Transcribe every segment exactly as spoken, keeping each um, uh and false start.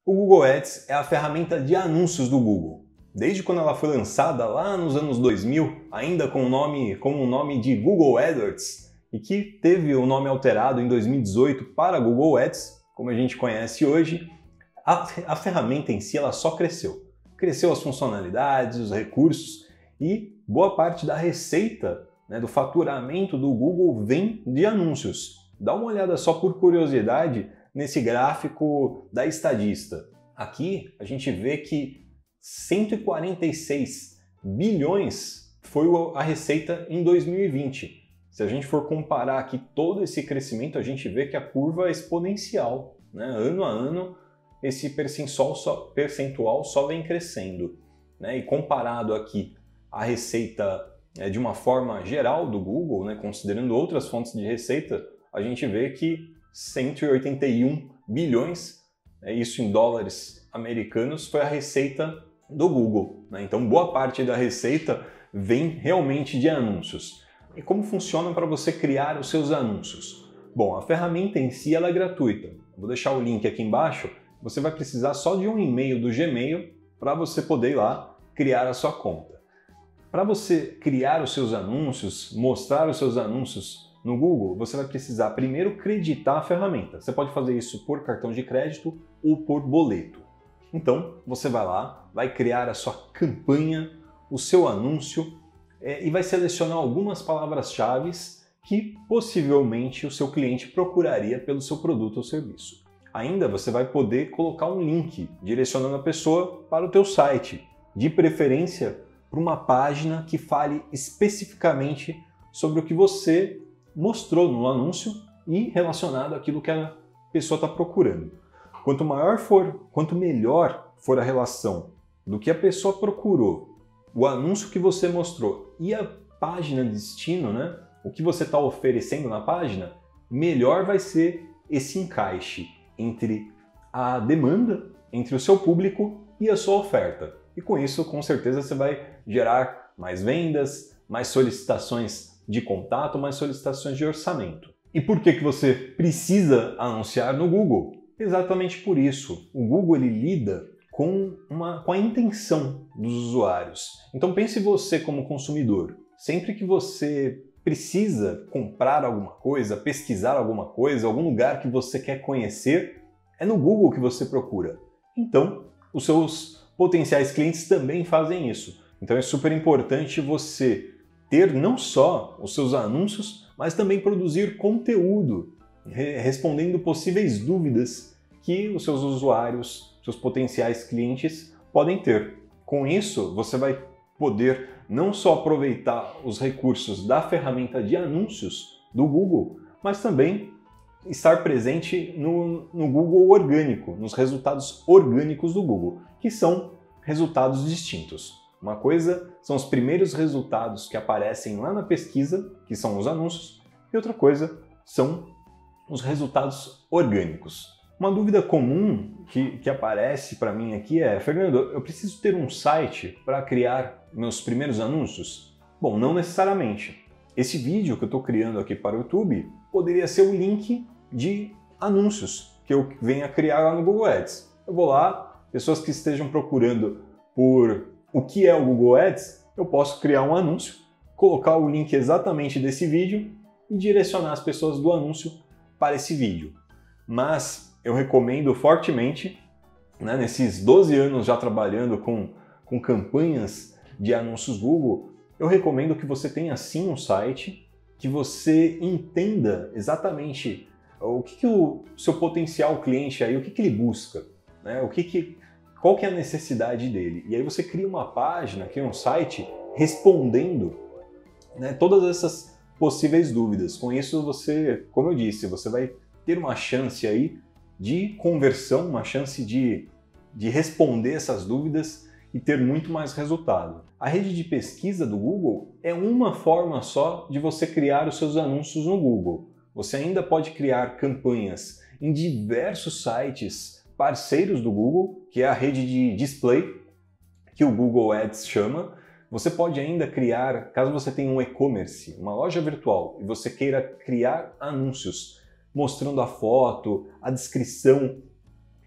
O Google Ads é a ferramenta de anúncios do Google. Desde quando ela foi lançada lá nos anos dois mil, ainda com o nome, com o nome de Google AdWords, e que teve o nome alterado em dois mil e dezoito para Google Ads, como a gente conhece hoje, a, a ferramenta em si ela só cresceu. Cresceu as funcionalidades, os recursos e boa parte da receita, né, do faturamento do Google vem de anúncios. Dá uma olhada só por curiosidade nesse gráfico da Estadista. Aqui a gente vê que cento e quarenta e seis bilhões foi a receita em dois mil e vinte. Se a gente for comparar aqui todo esse crescimento, a gente vê que a curva é exponencial, né? Ano a ano, esse percentual só, percentual só vem crescendo, né? E comparado aqui a receita é, de uma forma geral do Google, né? Considerando outras fontes de receita, a gente vê que cento e oitenta e um bilhões, é, isso em dólares americanos, foi a receita do Google, né? Então boa parte da receita vem realmente de anúncios. E como funciona para você criar os seus anúncios? Bom, a ferramenta em si ela é gratuita. Eu vou deixar o link aqui embaixo. Você vai precisar só de um e-mail do Gmail para você poder ir lá criar a sua conta. Para você criar os seus anúncios, mostrar os seus anúncios no Google, você vai precisar primeiro creditar a ferramenta. Você pode fazer isso por cartão de crédito ou por boleto. Então, você vai lá, vai criar a sua campanha, o seu anúncio é, e vai selecionar algumas palavras-chave que possivelmente o seu cliente procuraria pelo seu produto ou serviço. Ainda você vai poder colocar um link direcionando a pessoa para o teu site, de preferência para uma página que fale especificamente sobre o que você mostrou no anúncio e relacionado àquilo que a pessoa está procurando. Quanto maior for, quanto melhor for a relação do que a pessoa procurou, o anúncio que você mostrou e a página de destino, né, o que você está oferecendo na página, melhor vai ser esse encaixe entre a demanda, entre o seu público e a sua oferta. E com isso, com certeza, você vai gerar mais vendas, mais solicitações de contato, mais solicitações de orçamento. E por que que você precisa anunciar no Google? Exatamente por isso. O Google ele lida com, uma, com a intenção dos usuários. Então pense você como consumidor. Sempre que você precisa comprar alguma coisa, pesquisar alguma coisa, algum lugar que você quer conhecer, é no Google que você procura. Então, os seus potenciais clientes também fazem isso. Então é super importante você ter não só os seus anúncios, mas também produzir conteúdo, respondendo possíveis dúvidas que os seus usuários, seus potenciais clientes podem ter. Com isso, você vai poder não só aproveitar os recursos da ferramenta de anúncios do Google, mas também estar presente no, no Google orgânico, nos resultados orgânicos do Google, que são resultados distintos. Uma coisa são os primeiros resultados que aparecem lá na pesquisa, que são os anúncios, e outra coisa são os resultados orgânicos. Uma dúvida comum que, que aparece para mim aqui é: Fernando, eu preciso ter um site para criar meus primeiros anúncios? Bom, não necessariamente. Esse vídeo que eu estou criando aqui para o YouTube poderia ser o link de anúncios que eu venha criar lá no Google Ads. Eu vou lá, pessoas que estejam procurando por o que é o Google Ads, eu posso criar um anúncio, colocar o link exatamente desse vídeo e direcionar as pessoas do anúncio para esse vídeo. Mas eu recomendo fortemente, né, nesses doze anos já trabalhando com, com campanhas de anúncios Google, eu recomendo que você tenha sim um site, que você entenda exatamente o que, que o seu potencial cliente aí, o que, que ele busca, né, o que que, qual que é a necessidade dele. E aí você cria uma página, cria um site respondendo, né, todas essas possíveis dúvidas. Com isso você, como eu disse, você vai ter uma chance aí de conversão, uma chance de, de responder essas dúvidas e ter muito mais resultado. A rede de pesquisa do Google é uma forma só de você criar os seus anúncios no Google. Você ainda pode criar campanhas em diversos sites parceiros do Google, que é a rede de display, que o Google Ads chama. Você pode ainda criar, caso você tenha um e-commerce, uma loja virtual, e você queira criar anúncios mostrando a foto, a descrição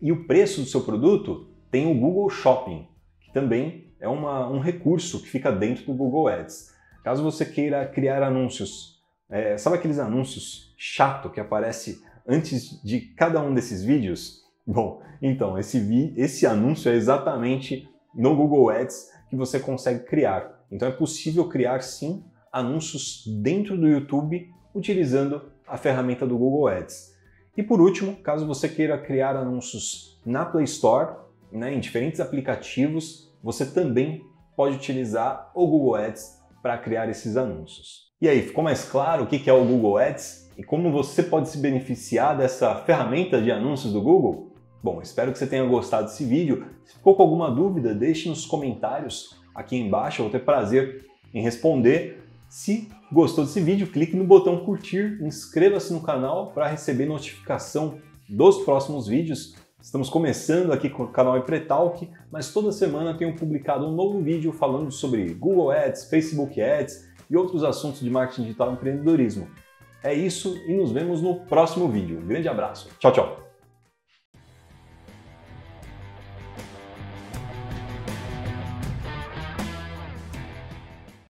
E o preço do seu produto tem o Google Shopping, que também é uma, um recurso que fica dentro do Google Ads. Caso você queira criar anúncios, é, sabe aqueles anúncios chato que aparece antes de cada um desses vídeos? Bom, então esse, vi, esse anúncio é exatamente no Google Ads que você consegue criar. Então é possível criar sim anúncios dentro do YouTube utilizando a ferramenta do Google Ads. E por último, caso você queira criar anúncios na Play Store, né, em diferentes aplicativos, você também pode utilizar o Google Ads para criar esses anúncios. E aí, ficou mais claro o que é o Google Ads e como você pode se beneficiar dessa ferramenta de anúncios do Google? Bom, espero que você tenha gostado desse vídeo. Se ficou com alguma dúvida, deixe nos comentários aqui embaixo, eu vou ter prazer em responder. Se gostou desse vídeo, clique no botão curtir, inscreva-se no canal para receber notificação dos próximos vídeos. Estamos começando aqui com o canal Empretalk, mas toda semana tenho publicado um novo vídeo falando sobre Google Ads, Facebook Ads e outros assuntos de marketing digital e empreendedorismo. É isso e nos vemos no próximo vídeo. Um grande abraço. Tchau, tchau!